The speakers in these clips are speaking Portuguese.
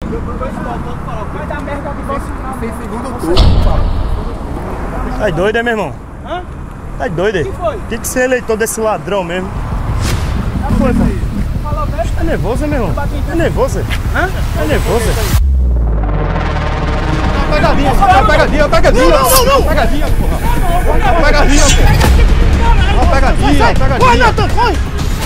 Vai dar merda de você. Sem segundo turno. Tá doido, é, meu irmão? Hã? Tá doido, que foi? Tem que ser eleitor desse ladrão mesmo. Tá foi, pô. Falou mesmo? Tá nervoso, meu irmão? Tá nervoso? Hã? Tá nervoso? Pegadinha, pegadinha, pegadinha. Não. Pegadinha, porra. Pegadinha, porra. Pegadinha, pegadinha. Corre, Nathan, corre!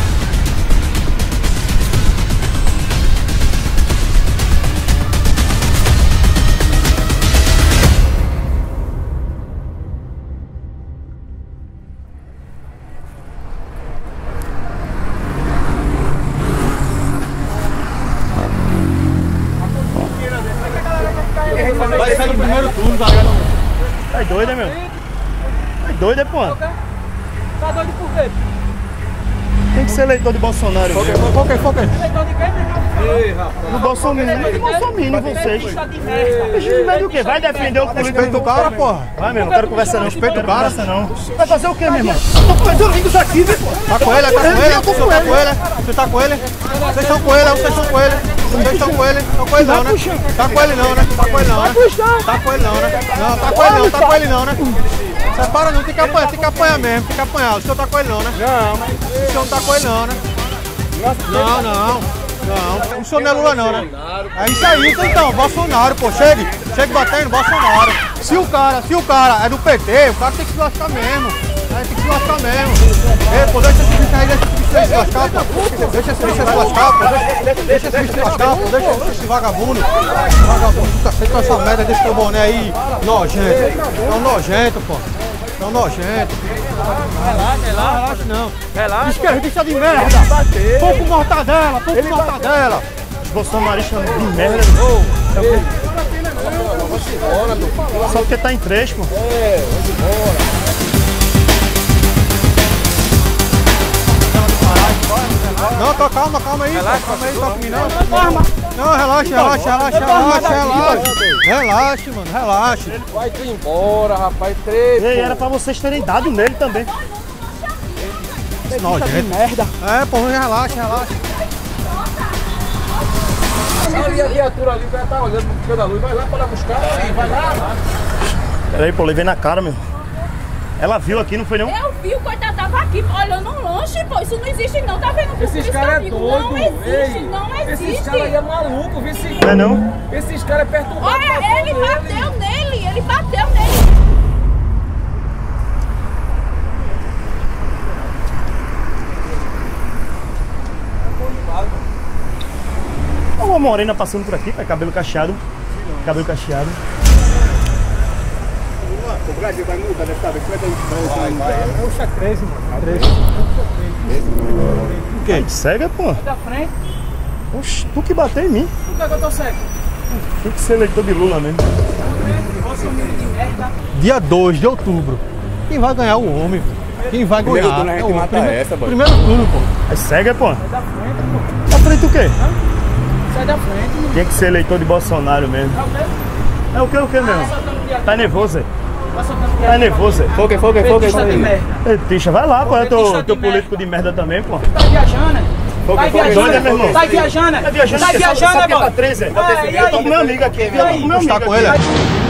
Vai sair no primeiro turno, tá ligado? Tá doido, meu? Tá doido, pô? Tá doido por quê? Tem que ser eleitor de Bolsonaro. Foca aí. Eleitor de quem? Ei, rapaz. No Bolsonaro. De Bolsonaro, vocês. Bicha de merda. Bicho de merda o quê? Vai defender o político. Respeita o cara, porra. Vai, meu, não quero conversar não. Respeita o cara. Não. Vai fazer o quê, meu irmão? Tô fazendo isso aqui, velho. Tá com ele? Tá com ele? Você tá com ele? Vocês estão com ele? Vocês estão com ele? Vocês estão com ele? Estão com ele não, né? Tá com ele não, né? Tá com ele não, né? Tá com ele não, né? Não, tá com ele não, tá com ele não, né? Separa não, tem que apanhar mesmo, tem que apanhar. O senhor tá com ele não, né? Não, mas... O senhor não tá com ele não, né? Não. O senhor não é Lula não, né? É isso aí, então, Bolsonaro, pô, chegue batendo, Bolsonaro. Se o cara é do PT, o cara tem que se lascar mesmo. Aí tem que se lascar mesmo. Ei, pô, deixa esse bicho aí, se lascar, pô. Deixa esse bicho se lascar, pô. Deixa esse bicho se lascar, pô. Deixa esse vagabundo. Vagabundo do cacete com essa merda desse teu boné aí, nojento. É um nojento, pô. É um nojento. Relaxa não. Esquerdista de merda. Pouco mortadela. Os bolsonaristas de merda. Só porque tá em três, pô. Não, calma aí. Relaxa aí, toca em mim não. Não, relaxa. Relaxa, mano, relaxa. Vai tu embora, rapaz, trepa. Ei, era pra vocês terem dado nele também. Nojento. Merda. É, pô, relaxa. Ali a viatura ali, o cara tá olhando pro fio da luz. Vai lá para buscar, vai lá. Peraí, pô, levei na cara, meu. Ela viu aqui, não foi não? Eu vi, o coitado tava aqui olhando um lanche, pô. Isso não existe não, tá vendo? Esses caras é doido. Não existe, não existe. Esses caras aí é maluco, viu? Não é não? Esses caras é perturbados. Olha, ele bateu nele. Uma morena passando por aqui, cabelo cacheado. O Brasil vai mudar dessa vez, vai. Puxa, 13, mano. 13. O quê? Cega, pô? Da frente. Oxe, tu que bateu em mim. Por que eu tô cego? Tem que ser eleitor de Lula mesmo. Dia 2 de outubro. Quem vai ganhar o homem? Quem vai ganhar? Primeiro turno a gente mata essa, pô. Primeiro turno, pô. É cega, pô? Da frente, pô. Tá frente o quê? Sai da frente, mano. Tem que ser eleitor de Bolsonaro mesmo. É o quê? É o quê mesmo? Tá nervoso, é? Tá soltando Tá nervoso, é? Foca. Petista de merda. Ei, Tixa, vai lá, pô. É Petista teu de merda. político de merda também, pô. Tá viajando, né? Tá Doido, né, meu irmão? Tá viajando, né? Tá viajando, Tá viajando, sabe que mano? tá 13, é? E Eu tô aí? com meu amigo aqui, viu? Eu tô com meu amigo Tá com aqui. ele?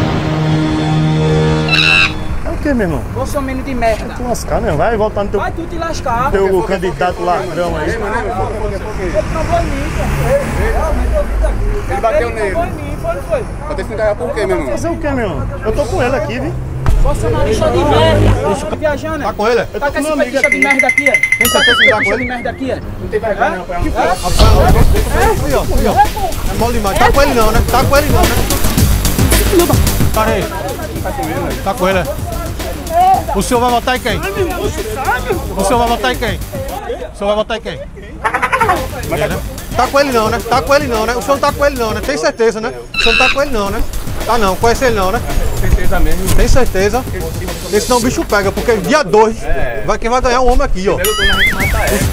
É o quê, meu irmão? Bolsonaro de merda. Tu lascar, meu. Vai voltar no teu, Vai tu te lascar. teu candidato ladrão aí. Ele trombou em mim, cara. Ele bateu nele. Trombou em mim, foi. Vai ter que enganar por quê, meu irmão? Fazer o quê, meu irmão? Eu tô com ele aqui, viu? Bolsonarista de merda. Tá viajando, né? Tá com ele? Tá com esse petista de merda aqui, é? Tem certeza que tá com Petista de ele? merda aqui, é? Não tem vergonha, não, pai. Aí, ó. É mole demais. Tá com ele não, né? Tá com ele não, né? Cara aí. Tá com ele, né? O senhor vai votar em quem? O senhor vai votar em quem? O senhor vai votar em quem? Tá com ele não, né? Tá com ele não, né? O senhor não tá com ele não, né? Tem certeza, né? O senhor não tá com ele não, né? Tá não, conhece ele não, né? Certeza mesmo. Tem certeza? Esse não o bicho pega, porque dia 2 quem vai ganhar o homem aqui, ó. Primeiro turno a gente mata essa.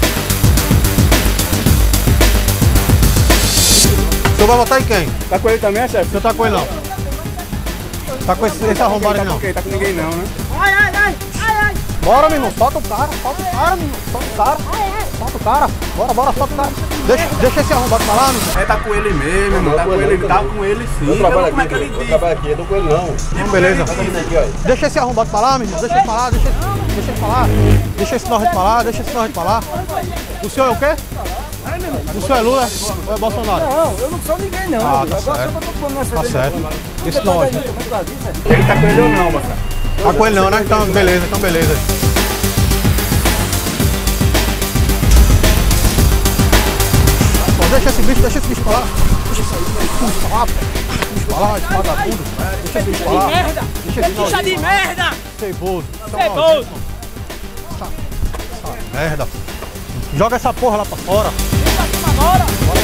O senhor vai votar em quem? Tá com ele também, O chefe? senhor tá com ele não? Tá com esse arrombado aí não? Tá com ninguém não, né? Ai. Bora, meu irmão, solta o cara, meu irmão, solta o cara. Solta o o cara. Bora, solta o cara. Deixa esse arrombado pra lá, meu irmão. É, tá com ele mesmo, irmão. Tá com ele sim. Eu trabalho aqui, como é que ele diz? Eu trabalho aqui, eu tô com ele não. Então, beleza. Deixa esse arrombado pra lá, meu irmão. Deixa ele pra lá, deixa ele pra lá. Deixa esse nojento pra lá, deixa esse nojento pra lá. O senhor é o quê? O senhor é Lula ou é Bolsonaro? Não, eu não sou ninguém não. Ah, tá certo. Tá certo. Esse nojento. Ele tá com ele ou não, moça? Tá com ele não, né? Então beleza, Deixa esse bicho pra lá. Deixa esse bicho pra lá, pô. Esse vagabundo. Deixa esse bicho pra lá. Bicha de merda! Ceboso. Ceboso! Essa merda. Joga essa porra lá pra fora. Bora!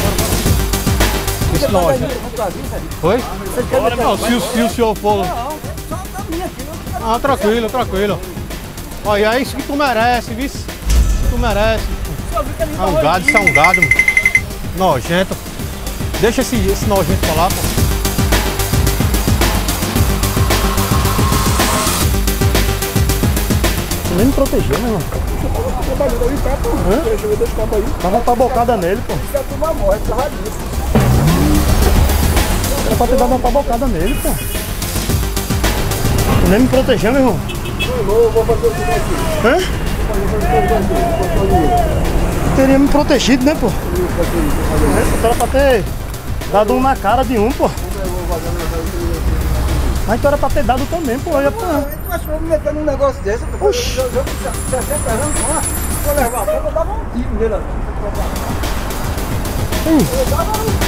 Esse nojento. Oi? Não, se o senhor for... Ah, tranquilo. Olha, é isso que tu merece, viu? Isso que tu merece. É um gado, isso é um gado. Nojento. Deixa esse nojento pra lá, pô. Tu nem me protegeu, meu irmão. Tava pra bocada nele, pô. Era pra ter dado uma tabocada nele, pô. Tu nem me protegeu, meu irmão. Eu vou fazer o que aqui. Hã? Teria me protegido, né, pô? Era pra ter dado um na cara de um, pô. Mas tu era pra ter dado também, pô. Eu, pô. Tu acha que eu vou me meter num negócio desse? Oxi. Eu vou levar a boca, eu dava um tiro nele. Eu dava um tiro.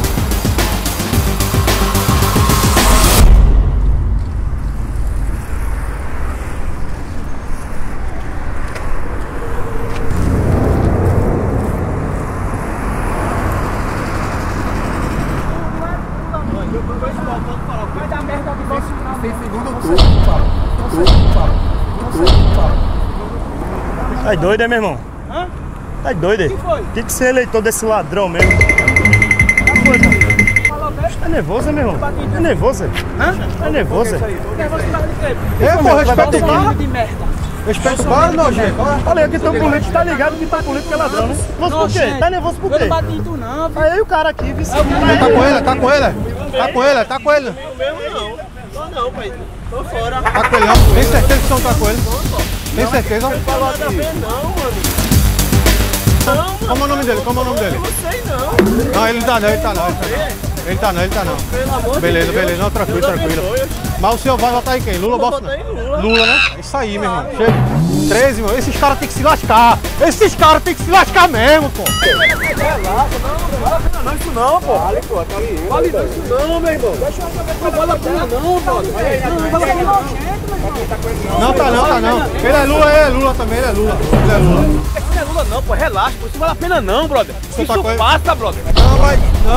Vai dar merda de Bolsonaro. Tem segundo turno, Tá doido, é, meu irmão? Hã? Tá doido, é? O que foi? Tem que ser eleitor desse ladrão mesmo. Tá nervoso, meu irmão? Tá nervoso, é? Tá nervoso, é? Ei, pô, respeita o Bolsonaro cara. de merda. Respeita o cara, nojento. Olha, aqui tão político, tá ligado que tá político é ladrão, né? Nervoso por quê? Tá nervoso por Eu quê? não bati em tu não, viu? Aí o cara aqui, viu? Tá com ele. Tá com ele. Não, pai. Tô fora. Tá com ele não. Tem certeza que você não tá com ele? Tem certeza? Falou aqui. Não, mano. Como é o nome dele? Não sei não. Não, ele tá não. Ele tá não. Pelo amor Beleza, de Deus. não, tranquilo. Mas o senhor vai votar em quem? Lula ou Bolsonaro? Votar em Lula. Lula, né? Isso aí, meu irmão. Chega. 13, meu. Esses caras tem que se lascar. Esses caras tem que se lascar mesmo, pô. Não, isso não, pô. Vale, pô, tá ali. Vale isso não, meu irmão. Não vale a pena não, brother. Não vale a pena não. Não, tá não. Ele é Lula também, ele é Lula. Isso não é Lula não, pô. Relaxa, pô. Isso não vale a pena não, brother. Você tá Isso com ele? passa, brother. Não, mas.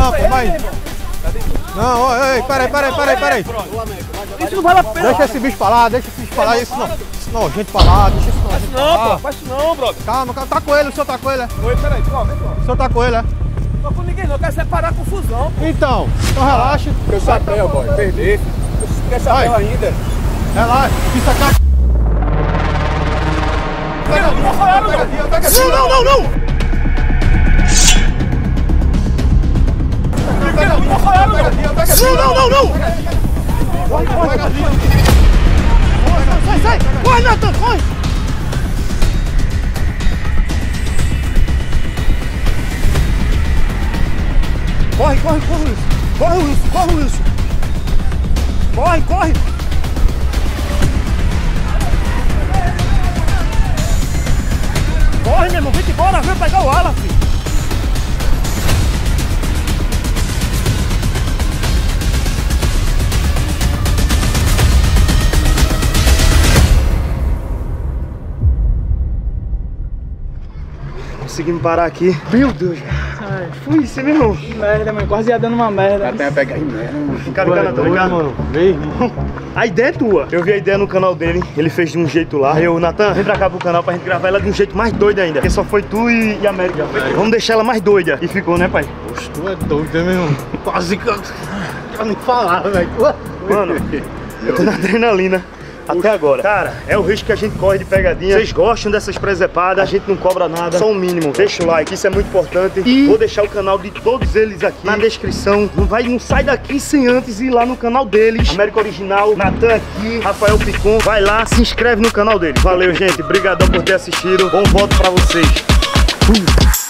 Não, ó, ei, peraí. Isso não vale a pena. Deixa esse bicho pra lá, esse nojento pra lá, deixa esse nojento pra Não, lá. pô. Faz isso não, brother. Calma, tá com ele, o senhor tá com ele, é? Oi, peraí. Vem, O senhor tá com ele, é? Não tô com ninguém não. Eu quero separar a confusão. Então relaxa. Teu chapéu, boy. Perder. Quer chapéu Vai. ainda? Relaxa, isso aqui. Pega Não! Não! Sai! Corre, Nathan, corre! Corre, Wilson! Corre! Corre, meu irmão, vem embora, vem pegar o ala, filho! Conseguimos parar aqui. Meu Deus, foi isso, meu irmão. Merda, mano. Quase ia dando uma merda. Até pegar aí mesmo. Fica ligado, tá ligado? mano. Vem. A ideia é tua. Eu vi a ideia no canal dele, ele fez de um jeito lá. Eu, Natan, vem pra cá pro canal pra gente gravar ela de um jeito mais doido ainda. Porque só foi tu e a América. Vamos deixar ela mais doida. E ficou, né, pai? Poxa, tu é doido, né, meu irmão? Quase que eu nem falar, velho. Mano, eu tô na adrenalina. até agora. Cara, é o risco que a gente corre de pegadinha. Vocês gostam dessas presepadas, a gente não cobra nada, só o mínimo. Deixa o like, isso é muito importante. E vou deixar o canal de todos eles aqui na descrição. Não sai daqui sem antes ir lá no canal deles. América Original, Natan aqui, Rafael Picon. Vai lá, se inscreve no canal deles. Valeu, gente. Obrigadão por ter assistido. Bom voto pra vocês.